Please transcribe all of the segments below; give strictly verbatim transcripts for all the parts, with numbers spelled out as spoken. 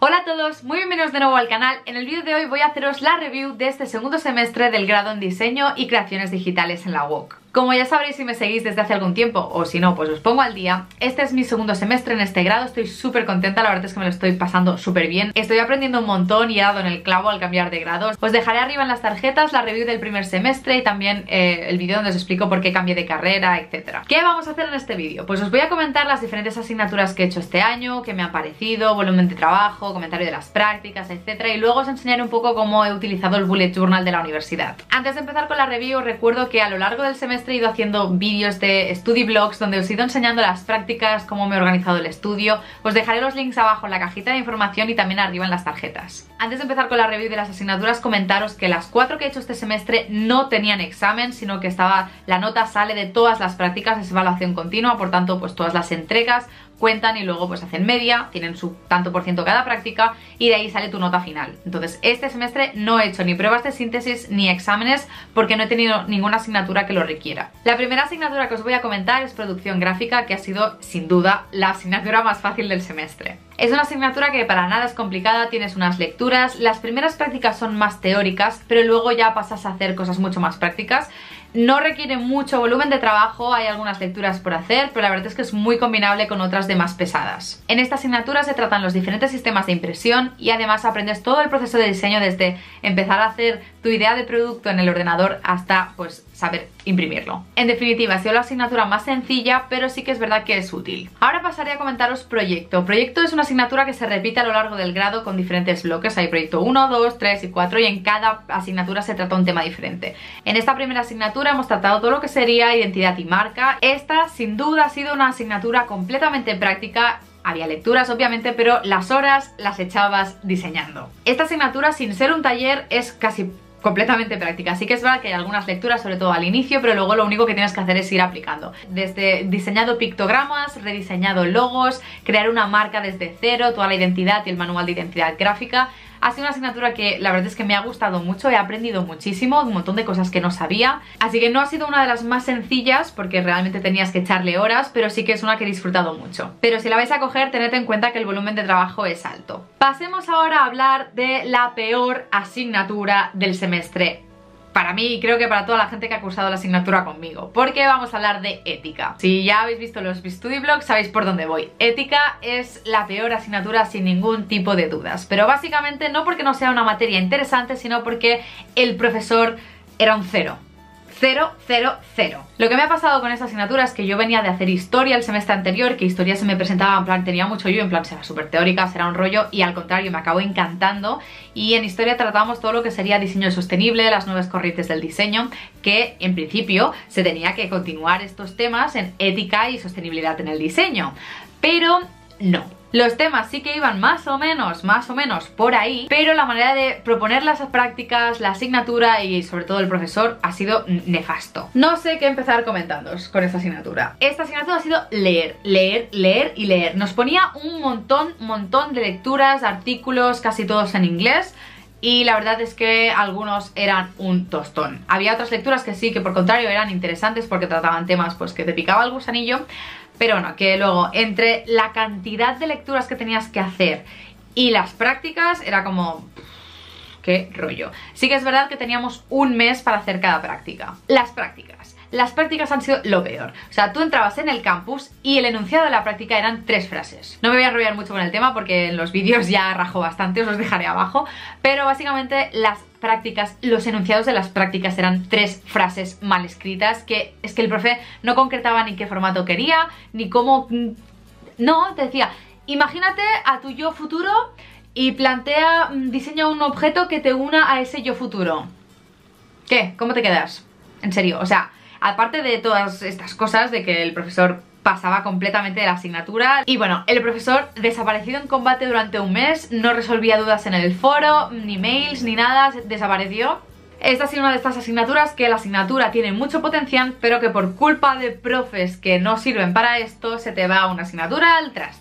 Hola a todos, muy bienvenidos de nuevo al canal. En el vídeo de hoy voy a haceros la review de este segundo semestre del grado en Diseño y Creaciones Digitales en la U O C. Como ya sabréis si me seguís desde hace algún tiempo, o si no, pues os pongo al día. Este es mi segundo semestre en este grado, estoy súper contenta, la verdad es que me lo estoy pasando súper bien. Estoy aprendiendo un montón y he dado en el clavo al cambiar de grados. Os dejaré arriba en las tarjetas la review del primer semestre y también eh, el vídeo donde os explico por qué cambié de carrera, etcétera. ¿Qué vamos a hacer en este vídeo? Pues os voy a comentar las diferentes asignaturas que he hecho este año, qué me han parecido, volumen de trabajo, comentario de las prácticas, etcétera. Y luego os enseñaré un poco cómo he utilizado el bullet journal de la universidad. Antes de empezar con la review, os recuerdo que a lo largo del semestre he ido haciendo vídeos de study vlogs donde os he ido enseñando las prácticas, cómo me he organizado el estudio. Os dejaré los links abajo en la cajita de información y también arriba en las tarjetas. Antes de empezar con la review de las asignaturas, comentaros que las cuatro que he hecho este semestre no tenían examen, sino que estaba, la nota sale de todas las prácticas, es evaluación continua, por tanto pues todas las entregas cuentan y luego pues hacen media, tienen su tanto por ciento cada práctica y de ahí sale tu nota final. Entonces este semestre no he hecho ni pruebas de síntesis ni exámenes porque no he tenido ninguna asignatura que lo requiera. La primera asignatura que os voy a comentar es producción gráfica, que ha sido sin duda la asignatura más fácil del semestre. Es una asignatura que para nada es complicada, tienes unas lecturas, las primeras prácticas son más teóricas, pero luego ya pasas a hacer cosas mucho más prácticas. No requiere mucho volumen de trabajo, hay algunas lecturas por hacer, pero la verdad es que es muy combinable con otras de más pesadas. En esta asignatura se tratan los diferentes sistemas de impresión y además aprendes todo el proceso de diseño desde empezar a hacer tu idea de producto en el ordenador hasta pues saber imprimirlo. En definitiva, ha sido la asignatura más sencilla, pero sí que es verdad que es útil. Ahora pasaré a comentaros proyecto. Proyecto es una asignatura que se repite a lo largo del grado con diferentes bloques. Hay proyecto uno, dos, tres y cuatro y en cada asignatura se trata un tema diferente. En esta primera asignatura hemos tratado todo lo que sería identidad y marca. Esta sin duda ha sido una asignatura completamente práctica. Había lecturas obviamente, pero las horas las echabas diseñando. Esta asignatura, sin ser un taller, es casi completamente práctica. Así que es verdad que hay algunas lecturas, sobre todo al inicio, pero luego lo único que tienes que hacer es ir aplicando. Desde diseñado pictogramas, rediseñado logos, crear una marca desde cero, toda la identidad y el manual de identidad gráfica. Ha sido una asignatura que la verdad es que me ha gustado mucho, he aprendido muchísimo, un montón de cosas que no sabía. Así que no ha sido una de las más sencillas porque realmente tenías que echarle horas, pero sí que es una que he disfrutado mucho. Pero si la vais a coger, tened en cuenta que el volumen de trabajo es alto. Pasemos ahora a hablar de la peor asignatura del semestre. Para mí y creo que para toda la gente que ha cursado la asignatura conmigo, porque vamos a hablar de ética. Si ya habéis visto los study vlogs sabéis por dónde voy. Ética es la peor asignatura sin ningún tipo de dudas, pero básicamente no porque no sea una materia interesante, sino porque el profesor era un cero. Cero, cero, cero. Lo que me ha pasado con esta asignatura es que yo venía de hacer historia el semestre anterior, que historia se me presentaba en plan, tenía mucho yo, en plan, será súper teórica, será un rollo, y al contrario, me acabó encantando. Y en historia tratamos todo lo que sería diseño sostenible, las nuevas corrientes del diseño, que en principio se tenía que continuar estos temas en ética y sostenibilidad en el diseño. Pero no. Los temas sí que iban más o menos, más o menos por ahí, pero la manera de proponer las prácticas, la asignatura y sobre todo el profesor ha sido nefasto. No sé qué empezar comentándoos con esta asignatura. Esta asignatura ha sido leer, leer, leer y leer. Nos ponía un montón, montón de lecturas, artículos, casi todos en inglés. Y la verdad es que algunos eran un tostón. Había otras lecturas que sí, que por contrario eran interesantes porque trataban temas pues que te picaba el gusanillo. Pero no, que luego entre la cantidad de lecturas que tenías que hacer y las prácticas era como... qué rollo. Sí que es verdad que teníamos un mes para hacer cada práctica. Las prácticas. Las prácticas han sido lo peor. O sea, tú entrabas en el campus y el enunciado de la práctica eran tres frases. No me voy a enrollar mucho con el tema porque en los vídeos ya rajo bastante, os los dejaré abajo. Pero básicamente las prácticas, los enunciados de las prácticas eran tres frases mal escritas, que es que el profe no concretaba ni qué formato quería, ni cómo... No, te decía, imagínate a tu yo futuro y plantea, diseña un objeto que te una a ese yo futuro. ¿Qué? ¿Cómo te quedas? En serio, o sea, aparte de todas estas cosas, de que el profesor pasaba completamente de la asignatura. Y bueno, el profesor desaparecido en combate durante un mes, no resolvía dudas en el foro, ni mails, ni nada, desapareció. Esta ha sido una de estas asignaturas que la asignatura tiene mucho potencial, pero que por culpa de profes que no sirven para esto, se te va una asignatura al traste.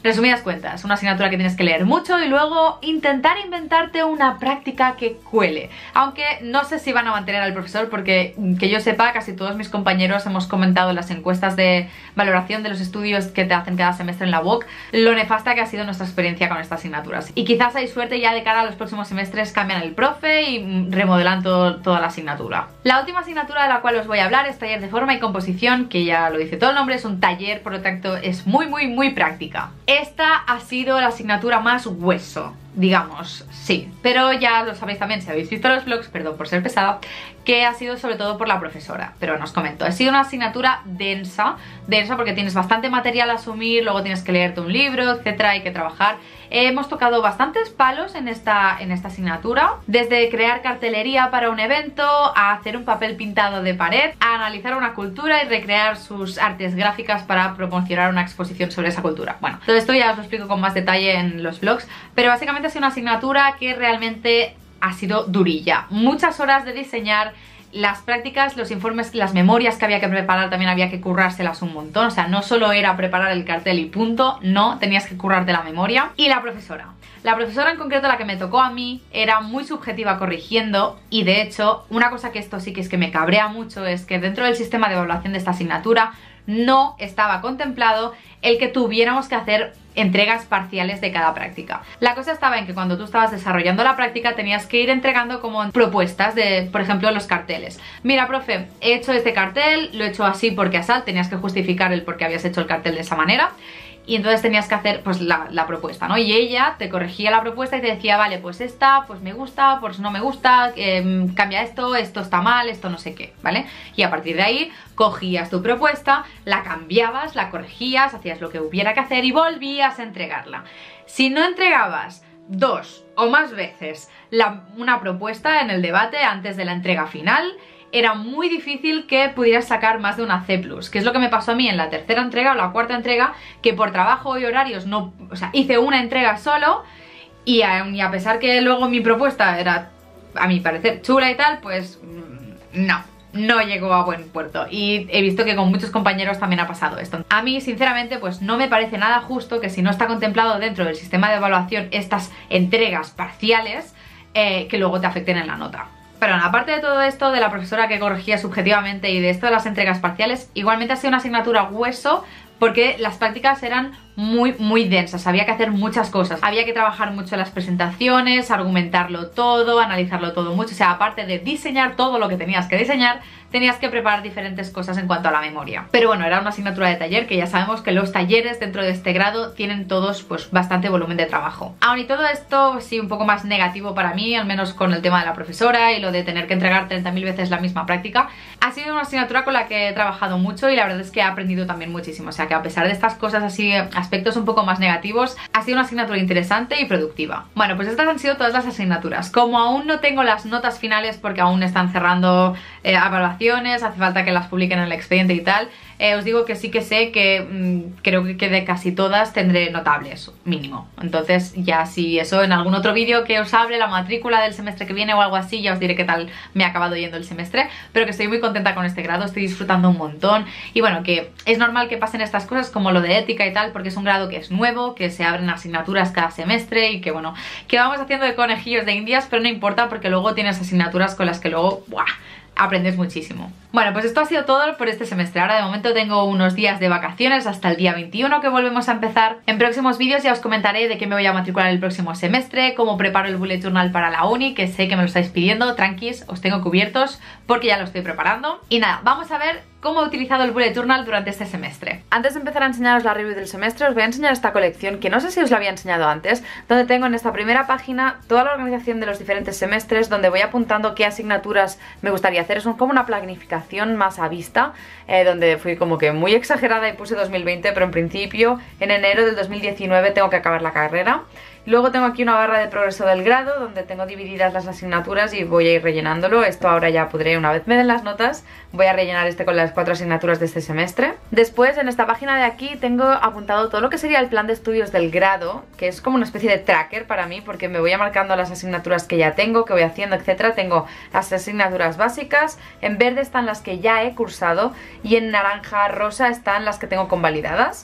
Resumidas cuentas, una asignatura que tienes que leer mucho y luego intentar inventarte una práctica que cuele. Aunque no sé si van a mantener al profesor porque, que yo sepa, casi todos mis compañeros hemos comentado en las encuestas de valoración de los estudios que te hacen cada semestre en la U O C lo nefasta que ha sido nuestra experiencia con estas asignaturas. Y quizás hay suerte ya de cara a los próximos semestres cambian el profe y remodelan todo, toda la asignatura. La última asignatura de la cual os voy a hablar es taller de forma y composición, que ya lo dice todo el nombre, es un taller, por lo tanto es muy muy muy práctica. Esta ha sido la asignatura más hueso, digamos, sí, pero ya lo sabéis también si habéis visto los vlogs, perdón por ser pesada, que ha sido sobre todo por la profesora, pero no os comento, ha sido una asignatura densa, densa porque tienes bastante material a asumir, luego tienes que leerte un libro, etcétera, hay que trabajar. Eh, hemos tocado bastantes palos en esta, en esta asignatura, desde crear cartelería para un evento, a hacer un papel pintado de pared, a analizar una cultura y recrear sus artes gráficas para promocionar una exposición sobre esa cultura. Bueno, todo esto ya os lo explico con más detalle en los vlogs, pero básicamente ha sido una asignatura que realmente ha sido durilla. Muchas horas de diseñar. Las prácticas, los informes, las memorias que había que preparar también había que currárselas un montón. O sea, no solo era preparar el cartel y punto, no, tenías que currarte la memoria. Y la profesora. La profesora en concreto, la que me tocó a mí, era muy subjetiva corrigiendo. Y de hecho, una cosa que esto sí que es que me cabrea mucho es que dentro del sistema de evaluación de esta asignatura no estaba contemplado el que tuviéramos que hacer entregas parciales de cada práctica. La cosa estaba en que cuando tú estabas desarrollando la práctica tenías que ir entregando como propuestas de, por ejemplo, los carteles. Mira, profe, he hecho este cartel, lo he hecho así porque asal, tenías que justificar el por qué habías hecho el cartel de esa manera. Y entonces tenías que hacer pues la, la propuesta, ¿no? Y ella te corregía la propuesta y te decía, vale, pues esta, pues me gusta, pues no me gusta, eh, cambia esto, esto está mal, esto no sé qué, ¿vale? Y a partir de ahí cogías tu propuesta, la cambiabas, la corregías, hacías lo que hubiera que hacer y volvías a entregarla. Si no entregabas dos o más veces la, una propuesta en el debate antes de la entrega final, era muy difícil que pudieras sacar más de una C plus, que es lo que me pasó a mí en la tercera entrega o la cuarta entrega, que por trabajo y horarios no, o sea, hice una entrega solo y a, y a pesar que luego mi propuesta era, a mi parecer, chula y tal, pues no, no llegó a buen puerto. Y he visto que con muchos compañeros también ha pasado esto. A mí, sinceramente, pues no me parece nada justo que si no está contemplado dentro del sistema de evaluación estas entregas parciales, eh, que luego te afecten en la nota. Pero aparte de todo esto, de la profesora que corregía subjetivamente y de esto de las entregas parciales, igualmente ha sido una asignatura hueso porque las prácticas eran muy muy densas, había que hacer muchas cosas, había que trabajar mucho en las presentaciones, argumentarlo todo, analizarlo todo mucho, o sea, aparte de diseñar todo lo que tenías que diseñar, tenías que preparar diferentes cosas en cuanto a la memoria. Pero bueno, era una asignatura de taller que ya sabemos que los talleres dentro de este grado tienen todos pues bastante volumen de trabajo. Aún y todo esto sí un poco más negativo para mí, al menos con el tema de la profesora y lo de tener que entregar treinta mil veces la misma práctica, ha sido una asignatura con la que he trabajado mucho y la verdad es que he aprendido también muchísimo, o sea que a pesar de estas cosas así, aspectos un poco más negativos, ha sido una asignatura interesante y productiva. Bueno, pues estas han sido todas las asignaturas. Como aún no tengo las notas finales porque aún están cerrando eh, evaluaciones, hace falta que las publiquen en el expediente y tal, eh, os digo que sí que sé que mmm, creo que de casi todas tendré notables, mínimo. Entonces ya si eso en algún otro vídeo que os hable la matrícula del semestre que viene o algo así, ya os diré qué tal me ha acabado yendo el semestre, pero que estoy muy contenta con este grado, estoy disfrutando un montón y bueno, que es normal que pasen estas cosas como lo de ética y tal, porque es un grado que es nuevo, que se abren asignaturas cada semestre y que bueno, que vamos haciendo de conejillos de indias, pero no importa porque luego tienes asignaturas con las que luego, ¡buah!, aprendes muchísimo. Bueno, pues esto ha sido todo por este semestre. Ahora de momento tengo unos días de vacaciones hasta el día veintiuno que volvemos a empezar. En próximos vídeos ya os comentaré de qué me voy a matricular el próximo semestre, cómo preparo el bullet journal para la uni, que sé que me lo estáis pidiendo, tranquis, os tengo cubiertos porque ya lo estoy preparando. Y nada, vamos a ver cómo he utilizado el bullet journal durante este semestre. Antes de empezar a enseñaros la review del semestre, os voy a enseñar esta colección que no sé si os la había enseñado antes, donde tengo en esta primera página toda la organización de los diferentes semestres, donde voy apuntando qué asignaturas me gustaría hacer. Es como una planificación más a vista, eh, donde fui como que muy exagerada y puse dos mil veinte, pero en principio en enero del dos mil diecinueve tengo que acabar la carrera. Luego tengo aquí una barra de progreso del grado donde tengo divididas las asignaturas y voy a ir rellenándolo. Esto ahora ya podré, una vez me den las notas, voy a rellenar este con las cuatro asignaturas de este semestre. Después en esta página de aquí tengo apuntado todo lo que sería el plan de estudios del grado, que es como una especie de tracker para mí porque me voy a marcando las asignaturas que ya tengo, que voy haciendo, etcétera. Tengo las asignaturas básicas, en verde están las que ya he cursado y en naranja rosa están las que tengo convalidadas.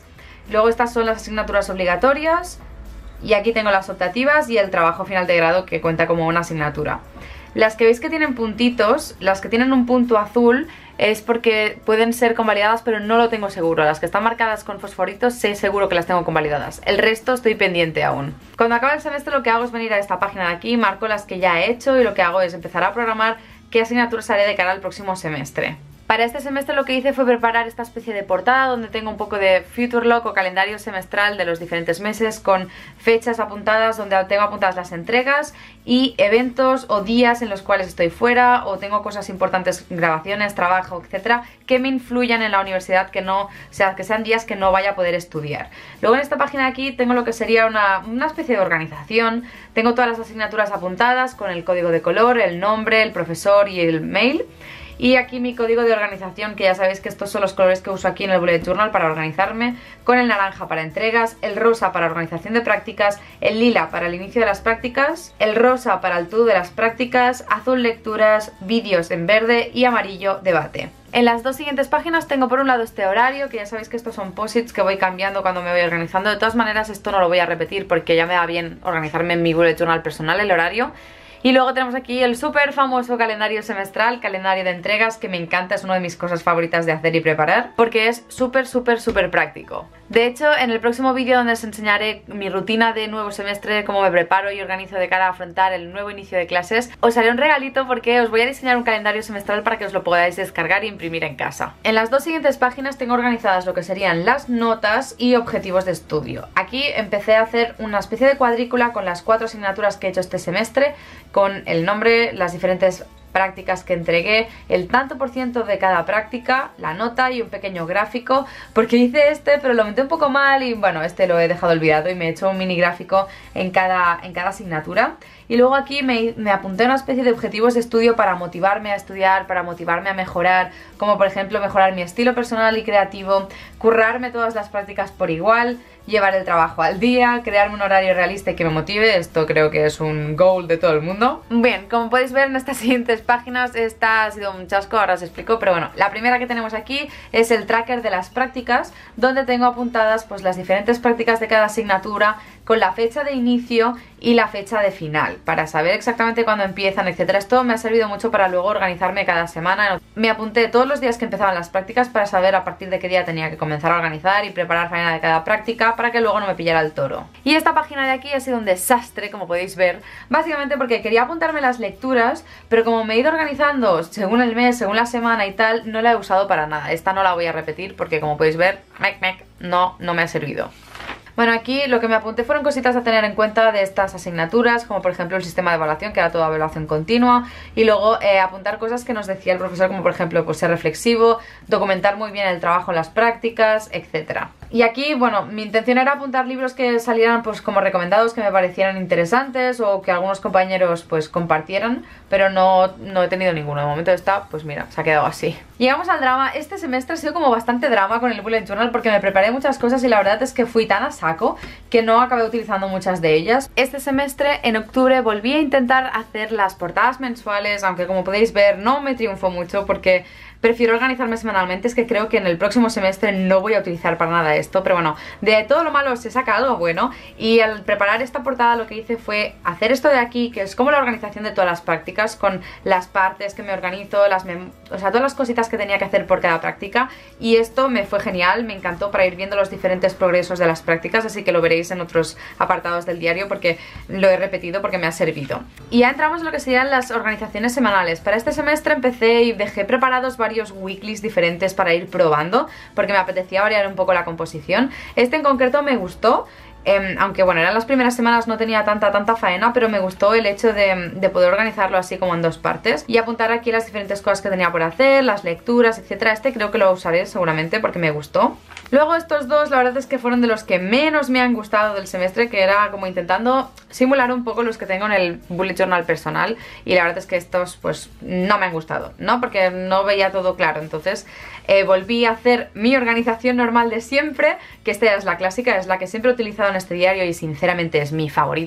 Luego estas son las asignaturas obligatorias y aquí tengo las optativas y el trabajo final de grado que cuenta como una asignatura. Las que veis que tienen puntitos, las que tienen un punto azul, es porque pueden ser convalidadas, pero no lo tengo seguro. Las que están marcadas con fosforitos sé seguro que las tengo convalidadas. El resto estoy pendiente aún. Cuando acabe el semestre lo que hago es venir a esta página de aquí, marco las que ya he hecho y lo que hago es empezar a programar qué asignaturas haré de cara al próximo semestre. Para este semestre lo que hice fue preparar esta especie de portada donde tengo un poco de Future Log o calendario semestral de los diferentes meses con fechas apuntadas donde tengo apuntadas las entregas y eventos o días en los cuales estoy fuera o tengo cosas importantes, grabaciones, trabajo, etcétera, que me influyan en la universidad, que no, o sea, que sean días que no vaya a poder estudiar. Luego en esta página de aquí tengo lo que sería una, una especie de organización. Tengo todas las asignaturas apuntadas con el código de color, el nombre, el profesor y el mail. Y aquí mi código de organización, que ya sabéis que estos son los colores que uso aquí en el Bullet Journal para organizarme, con el naranja para entregas, el rosa para organización de prácticas, el lila para el inicio de las prácticas, el rosa para el todo de las prácticas, azul lecturas, vídeos en verde y amarillo debate. En las dos siguientes páginas tengo por un lado este horario, que ya sabéis que estos son posits que voy cambiando cuando me voy organizando. De todas maneras esto no lo voy a repetir porque ya me da bien organizarme en mi Bullet Journal personal el horario. Y luego tenemos aquí el súper famoso calendario semestral, calendario de entregas, que me encanta, es una de mis cosas favoritas de hacer y preparar, porque es súper, súper, súper práctico. De hecho, en el próximo vídeo donde os enseñaré mi rutina de nuevo semestre, cómo me preparo y organizo de cara a afrontar el nuevo inicio de clases, os haré un regalito porque os voy a diseñar un calendario semestral para que os lo podáis descargar e imprimir en casa. En las dos siguientes páginas tengo organizadas lo que serían las notas y objetivos de estudio. Aquí empecé a hacer una especie de cuadrícula con las cuatro asignaturas que he hecho este semestre, con el nombre, las diferentes prácticas que entregué, el tanto por ciento de cada práctica, la nota y un pequeño gráfico, porque hice este pero lo monté un poco mal y bueno, este lo he dejado olvidado y me he hecho un mini gráfico en cada, en cada asignatura. Y luego aquí me, me apunté una especie de objetivos de estudio para motivarme a estudiar, para motivarme a mejorar, como por ejemplo mejorar mi estilo personal y creativo, currarme todas las prácticas por igual, llevar el trabajo al día, crearme un horario realista y que me motive. Esto creo que es un goal de todo el mundo. Bien, como podéis ver en estas siguientes páginas, esta ha sido un chasco, ahora os explico, pero bueno, la primera que tenemos aquí es el tracker de las prácticas, donde tengo apuntadas pues las diferentes prácticas de cada asignatura con la fecha de inicio y la fecha de final, para saber exactamente cuándo empiezan, etcétera. Esto me ha servido mucho para luego organizarme cada semana. Me apunté todos los días que empezaban las prácticas para saber a partir de qué día tenía que comenzar a organizar y preparar faena de cada práctica para que luego no me pillara el toro. Y esta página de aquí ha sido un desastre, como podéis ver, básicamente porque quería apuntarme las lecturas, pero como me he ido organizando según el mes, según la semana y tal, no la he usado para nada. Esta no la voy a repetir porque, como podéis ver, mec, mec, no, no me ha servido. Bueno, aquí lo que me apunté fueron cositas a tener en cuenta de estas asignaturas, como por ejemplo el sistema de evaluación, que era toda evaluación continua, y luego eh, apuntar cosas que nos decía el profesor, como por ejemplo pues ser reflexivo, documentar muy bien el trabajo en las prácticas, etcétera. Y aquí, bueno, mi intención era apuntar libros que salieran pues como recomendados, que me parecieran interesantes o que algunos compañeros pues compartieran, pero no, no he tenido ninguno. De momento está, pues mira, se ha quedado así. Llegamos al drama. Este semestre ha sido como bastante drama con el Bullet Journal porque me preparé muchas cosas y la verdad es que fui tan a saco que no acabé utilizando muchas de ellas. Este semestre, en octubre, volví a intentar hacer las portadas mensuales, aunque como podéis ver no me triunfó mucho porque prefiero organizarme semanalmente. Es que creo que en el próximo semestre no voy a utilizar para nada esto, pero bueno, de todo lo malo se saca algo bueno. Y al preparar esta portada lo que hice fue hacer esto de aquí, que es como la organización de todas las prácticas, con las partes que me organizo, las mem o sea, todas las cositas que tenía que hacer por cada práctica. Y esto me fue genial, me encantó para ir viendo los diferentes progresos de las prácticas, así que lo veréis en otros apartados del diario porque lo he repetido porque me ha servido. Y ya entramos en lo que serían las organizaciones semanales. Para este semestre empecé y dejé preparados varios varios weeklies diferentes para ir probando porque me apetecía variar un poco la composición. Este en concreto me gustó, eh, aunque bueno, eran las primeras semanas, no tenía tanta tanta faena, pero me gustó el hecho de, de poder organizarlo así como en dos partes y apuntar aquí las diferentes cosas que tenía por hacer, las lecturas, etcétera. Este creo que lo usaré seguramente porque me gustó. Luego estos dos la verdad es que fueron de los que menos me han gustado del semestre, que era como intentando simular un poco los que tengo en el Bullet Journal personal, y la verdad es que estos pues no me han gustado, ¿no? Porque no veía todo claro. Entonces eh, volví a hacer mi organización normal de siempre, que esta es la clásica, es la que siempre he utilizado en este diario y sinceramente es mi favorita.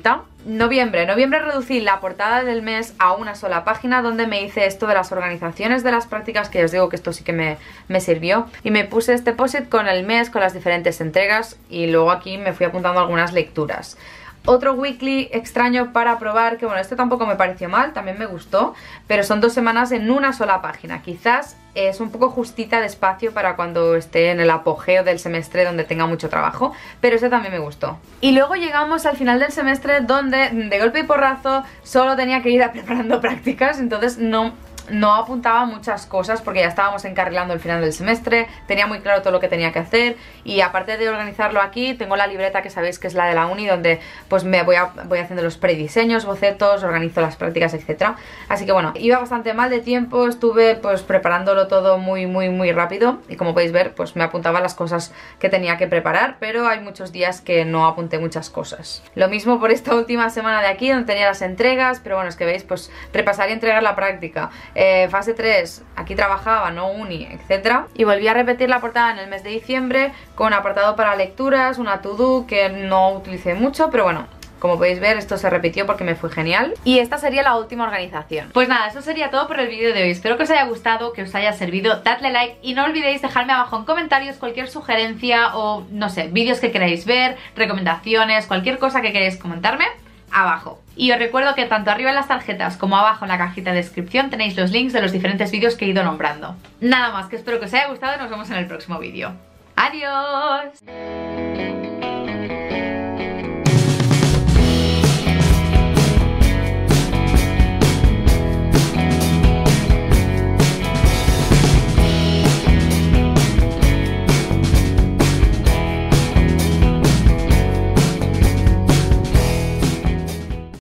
Noviembre. Noviembre reducí la portada del mes a una sola página donde me hice esto de las organizaciones de las prácticas, que os digo que esto sí que me, me sirvió. Y me puse este post-it con el mes, con las diferentes entregas y luego aquí me fui apuntando algunas lecturas. Otro weekly extraño para probar, que bueno, este tampoco me pareció mal, también me gustó, pero son dos semanas en una sola página. Quizás es un poco justita de espacio para cuando esté en el apogeo del semestre donde tenga mucho trabajo, pero este también me gustó. Y luego llegamos al final del semestre donde de golpe y porrazo solo tenía que ir a preparando prácticas, entonces no... no apuntaba muchas cosas porque ya estábamos encarrilando el final del semestre, tenía muy claro todo lo que tenía que hacer y aparte de organizarlo aquí, tengo la libreta que sabéis que es la de la uni donde pues me voy, a, voy haciendo los prediseños, bocetos, organizo las prácticas, etcétera. Así que bueno, iba bastante mal de tiempo, estuve pues preparándolo todo muy muy muy rápido y como podéis ver pues me apuntaba las cosas que tenía que preparar, pero hay muchos días que no apunté muchas cosas. Lo mismo por esta última semana de aquí donde tenía las entregas, pero bueno, es que veis pues repasar y entregar la práctica. Eh, fase tres, aquí trabajaba, no uni, etcétera. Y volví a repetir la portada en el mes de diciembre con apartado para lecturas, una to-do que no utilicé mucho, pero bueno, como podéis ver esto se repitió porque me fue genial. Y esta sería la última organización. Pues nada, eso sería todo por el vídeo de hoy. Espero que os haya gustado, que os haya servido. Dadle like y no olvidéis dejarme abajo en comentarios cualquier sugerencia o no sé, vídeos que queráis ver, recomendaciones, cualquier cosa que queráis comentarme abajo. Y os recuerdo que tanto arriba en las tarjetas como abajo en la cajita de descripción tenéis los links de los diferentes vídeos que he ido nombrando. Nada más, que espero que os haya gustado y nos vemos en el próximo vídeo. ¡Adiós!